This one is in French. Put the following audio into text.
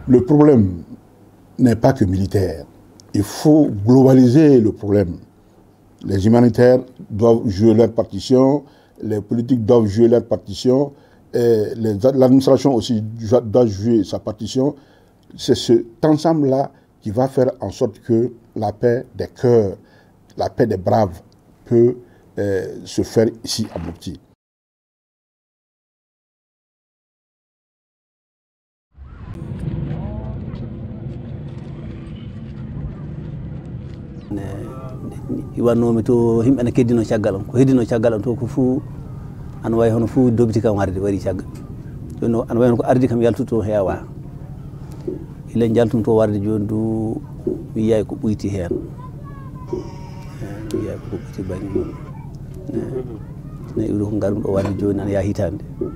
le problème n'est pas que militaire. Il faut globaliser le problème. Les humanitaires doivent jouer leur partition, les politiques doivent jouer leur partition, l'administration aussi doit jouer sa partition. C'est cet ensemble-là qui va faire en sorte que la paix des cœurs, la paix des braves peut se faire ici à Mopti. Iwannomi to himɓe ne keddino caggal on ko heddino caggal on to ko fuu ana wayi hono fuu dobiti kam warde wari caggal joni ana wayi hono ko ardi kam yaltuto heewa ile jaltum to warde joni du mi yiyay ko ɓuyti hen mi yiyay ko ɓuyti bani noon ne iwri ko ngarum ɗo warde joni ana yaa hitande